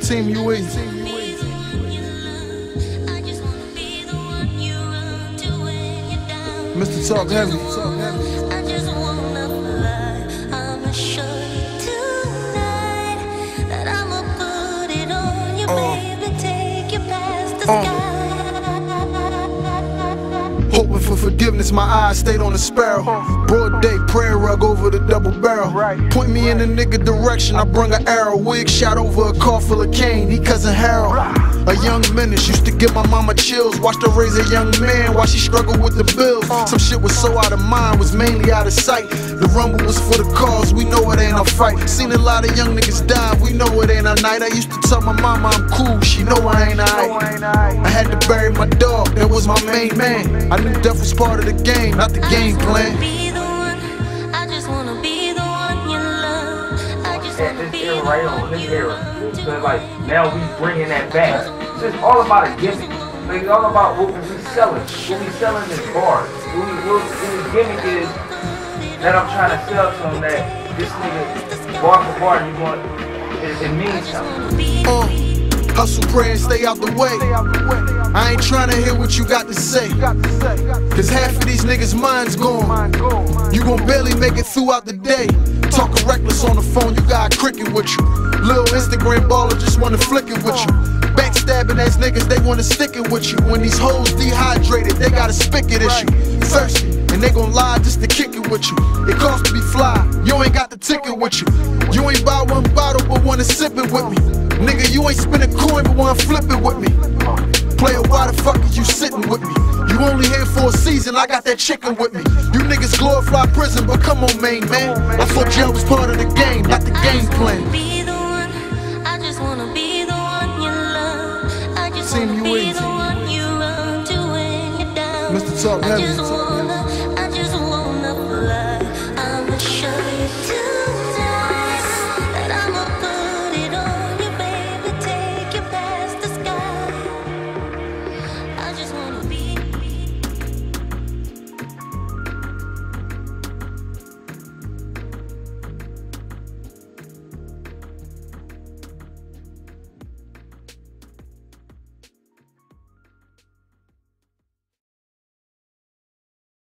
Team UE. Mr. Talk Heavy. Hoping for forgiveness, my eyes stayed on the sparrow. Broad day prayer rug over the double barrel. Point me in the nigga direction, I brung an arrow. Wig shot over a car full of cane, he cousin Harold. A young menace, used to give my mama chills. Watched her raise a young man while she struggled with the bills. Some shit was so out of mind, was mainly out of sight. The rumble was for the cause, we know it ain't a fight. Seen a lot of young niggas die, we know it ain't a night. I used to tell my mama I'm cool, she know I ain't aight. I had to bury my dog, that was my main man. I knew death was part of the game, not the game plan. At this era right on, this era. So like, now we bringing that back. So it's all about a gimmick. Like, it's all about what we selling. What we selling is bars. What the gimmick is that I'm trying to sell to them, that this nigga, bar for bar, you want, it means something. Hustle, pray, and stay out the way. I ain't trying to hear what you got to say, cause half of these niggas' minds gone. You gon' barely make it throughout the day. Talking reckless on the phone, you got a cricket with you. Lil' Instagram baller just wanna flick it with you. Backstabbing ass niggas, they wanna stick it with you. When these hoes dehydrated, they got a spigot issue. Thirsty, and they gon' lie just to kick it with you. It costs to be fly, you ain't got the ticket with you. You ain't buy one bottle but wanna sip it with me. Nigga, you ain't spend a coin but wanna flip it with me. Player, why the fuck is you sitting with me? You only here for a season, I got that chicken with me. You niggas glorify prison, but come on, main man. I thought jail was part of the game, not the game plan. Be the one, I just wanna be the one you love. I just Team wanna be UE. the one you run to when you're down. Mr. Talk Heavy.